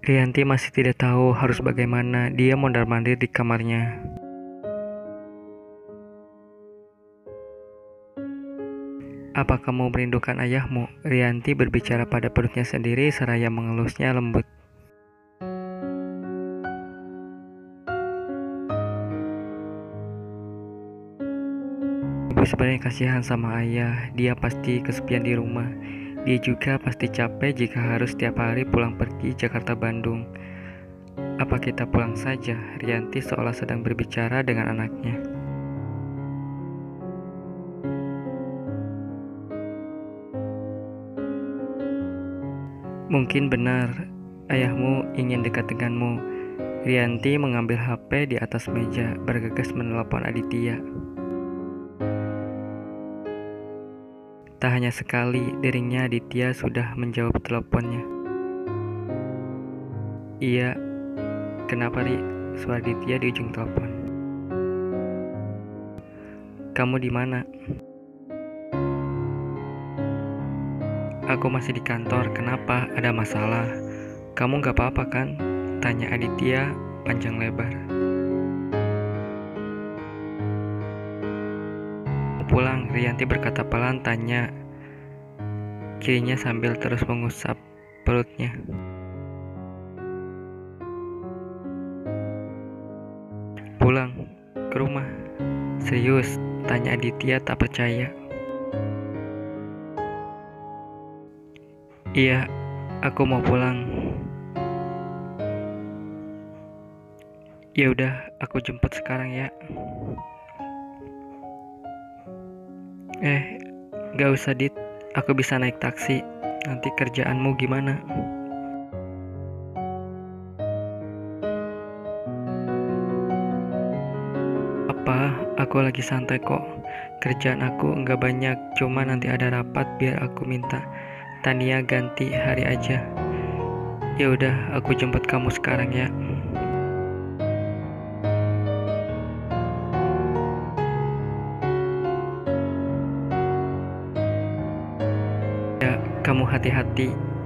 Rianti masih tidak tahu harus bagaimana. Dia mondar-mandir di kamarnya. Apa kamu merindukan ayahmu? Rianti berbicara pada perutnya sendiri seraya mengelusnya lembut. Ibu sebenarnya kasihan sama ayah. Dia pasti kesepian di rumah. Dia juga pasti capek jika harus setiap hari pulang pergi Jakarta-Bandung. Apa kita pulang saja? Rianti seolah sedang berbicara dengan anaknya. Mungkin benar, ayahmu ingin dekat denganmu. Rianti mengambil HP di atas meja, bergegas menelepon Aditya. Tak hanya sekali, deringnya Aditya sudah menjawab teleponnya. Iya, kenapa Ri? Suara Aditya di ujung telepon. Kamu di mana? Aku masih di kantor, kenapa? Ada masalah? Kamu gak apa-apa kan? Tanya Aditya panjang lebar. Pulang, Rianti berkata pelan tanya kirinya sambil terus mengusap perutnya. Pulang ke rumah? Serius? Tanya Aditya tak percaya. Iya, aku mau pulang. Ya udah, aku jemput sekarang ya. Gak usah Dit, aku bisa naik taksi. Nanti kerjaanmu gimana? Apa? Aku lagi santai kok. Kerjaan aku nggak banyak, cuma nanti ada rapat biar aku minta Tania ganti hari aja. Ya udah, aku jemput kamu sekarang ya. Ya, kamu hati-hati.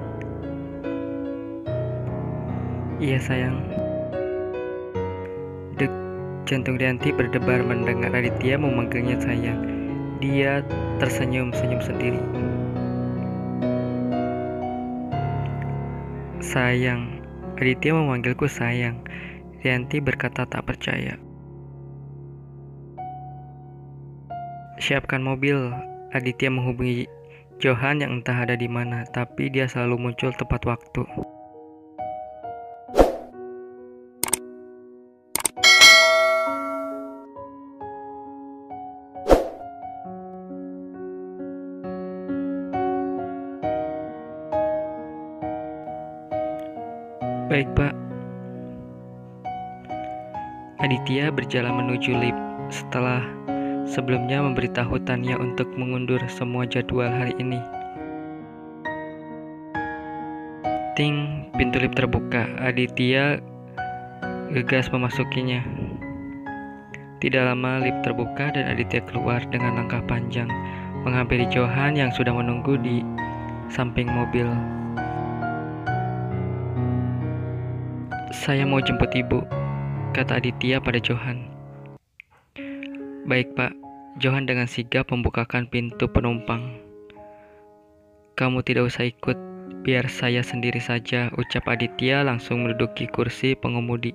Iya sayang. Dek, jantung Rianti berdebar mendengar Aditya memanggilnya sayang. Dia tersenyum-senyum sendiri. Sayang, Aditya memanggilku sayang. Rianti berkata tak percaya. Siapkan mobil. Aditya menghubungi Johan yang entah ada di mana, tapi dia selalu muncul tepat waktu. Baik, Pak. Aditya berjalan menuju lift setelah sebelumnya memberitahu Tania untuk mengundur semua jadwal hari ini. Ting, pintu lift terbuka. Aditya gegas memasukinya. Tidak lama lift terbuka dan Aditya keluar dengan langkah panjang, menghampiri Johan yang sudah menunggu di samping mobil. Saya mau jemput ibu, kata Aditya pada Johan. Baik Pak, Johan dengan sigap membukakan pintu penumpang. Kamu tidak usah ikut, biar saya sendiri saja, ucap Aditya langsung menduduki kursi pengemudi.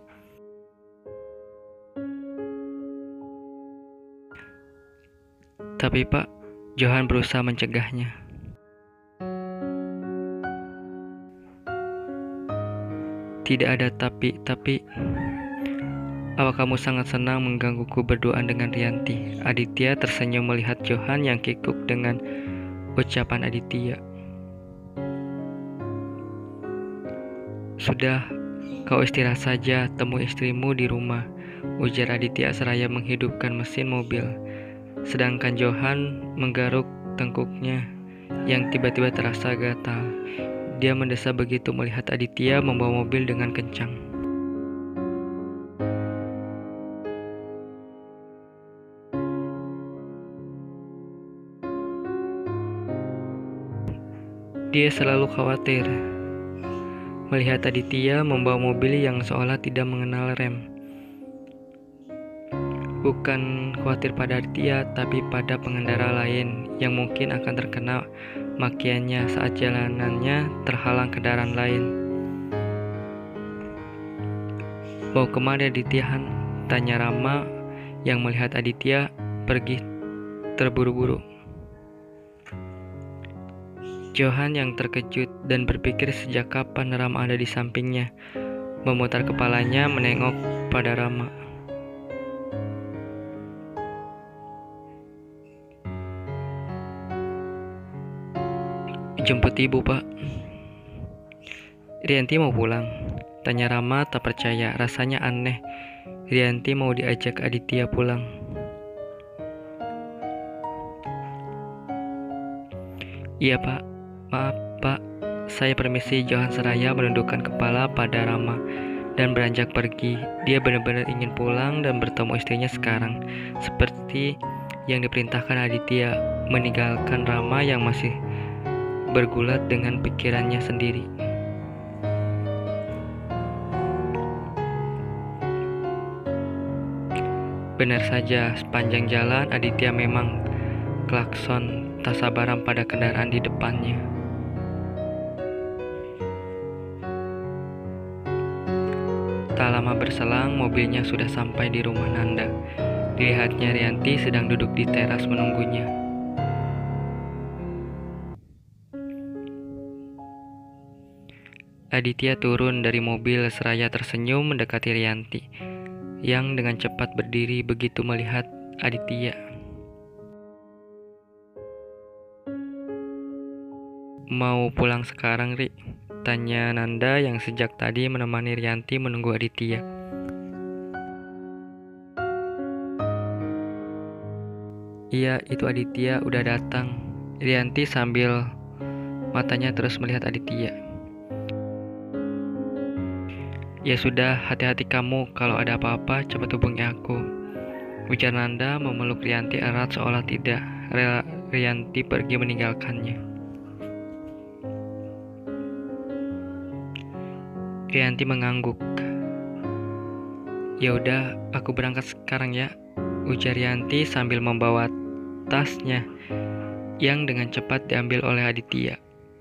Tapi Pak, Johan berusaha mencegahnya. Tidak ada tapi. Apa kamu sangat senang menggangguku berduaan dengan Rianti? Aditya tersenyum melihat Johan yang kikuk dengan ucapan Aditya. Sudah, kau istirahat saja, temui istrimu di rumah, ujar Aditya seraya menghidupkan mesin mobil. Sedangkan Johan menggaruk tengkuknya yang tiba-tiba terasa gatal. Dia mendesah begitu melihat Aditya membawa mobil dengan kencang. Dia selalu khawatir. melihat Aditya membawa mobil yang seolah tidak mengenal rem. Bukan khawatir pada Aditya, tapi pada pengendara lain yang mungkin akan terkena makiannya saat jalanannya terhalang kendaraan lain. "Mau kemana Aditya, Han?" tanya Rama yang melihat Aditya pergi terburu-buru. Johan yang terkejut dan berpikir sejak kapan Rama ada di sampingnya, memutar kepalanya menengok pada Rama. "Jemput ibu, Pak." "Rianti mau pulang?" tanya Rama tak percaya. Rasanya aneh Rianti mau diajak Aditya pulang. "Iya, Pak. Maaf, Pak. Saya permisi." Johan seraya menundukkan kepala pada Rama dan beranjak pergi. Dia benar-benar ingin pulang dan bertemu istrinya sekarang, seperti yang diperintahkan Aditya, meninggalkan Rama yang masih bergulat dengan pikirannya sendiri. Benar saja, sepanjang jalan Aditya memang klakson tak sabaran pada kendaraan di depannya. Tak lama berselang, mobilnya sudah sampai di rumah Nanda. Dilihatnya Rianti sedang duduk di teras menunggunya. Aditya turun dari mobil seraya tersenyum mendekati Rianti, yang dengan cepat berdiri begitu melihat Aditya. "Mau pulang sekarang, Ri?" tanya Nanda yang sejak tadi menemani Rianti menunggu Aditya. "Iya, itu Aditya udah datang." Rianti sambil matanya terus melihat Aditya. "Ya sudah, hati-hati kamu. Kalau ada apa-apa, cepat hubungi aku," ujar Nanda memeluk Rianti erat seolah tidak rela Rianti pergi meninggalkannya. Rianti mengangguk. "Ya udah, aku berangkat sekarang ya," ujar Rianti sambil membawa tasnya yang dengan cepat diambil oleh Aditya.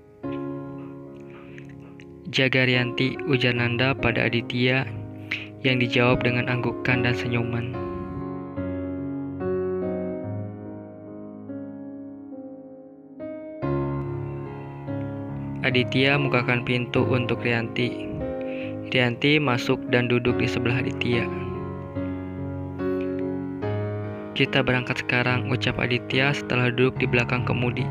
"Jaga Rianti," ujar Nanda pada Aditya yang dijawab dengan anggukan dan senyuman. Aditya membukakan pintu untuk Rianti. Rianti masuk dan duduk di sebelah Aditya. "Kita berangkat sekarang," ucap Aditya setelah duduk di belakang kemudi.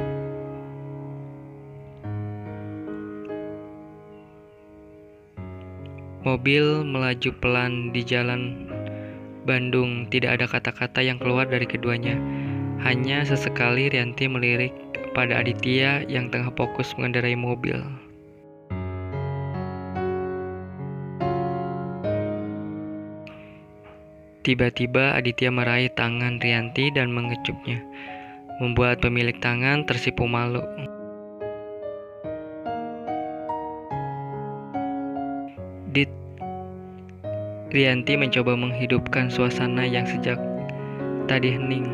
Mobil melaju pelan di jalan Bandung. Tidak ada kata-kata yang keluar dari keduanya. Hanya sesekali Rianti melirik pada Aditya yang tengah fokus mengendarai mobil. Tiba-tiba Aditya meraih tangan Rianti dan mengecupnya, membuat pemilik tangan tersipu malu. "Dit." Rianti mencoba menghidupkan suasana yang sejak tadi hening.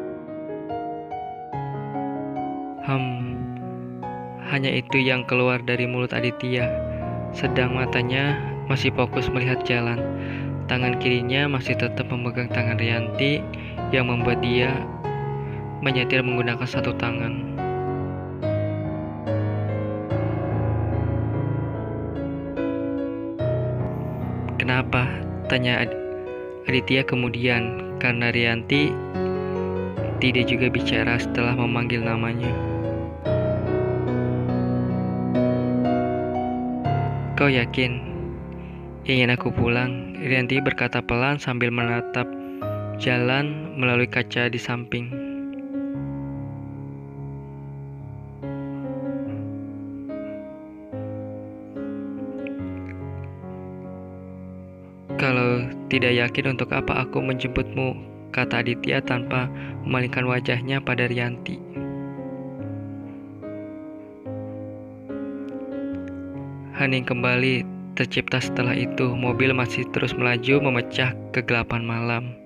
Hanya itu yang keluar dari mulut Aditya, sedang matanya masih fokus melihat jalan. Tangan kirinya masih tetap memegang tangan Rianti yang membuat dia menyetir menggunakan satu tangan. "Kenapa?" tanya Aditya kemudian, karena Rianti tidak juga bicara setelah memanggil namanya. "Kau yakin ingin aku pulang?" Rianti berkata pelan sambil menatap jalan melalui kaca di samping. "Kalau tidak yakin, untuk apa aku menjemputmu?" kata Aditya tanpa memalingkan wajahnya pada Rianti. Hening kembali tercipta setelah itu. Mobil masih terus melaju memecah kegelapan malam.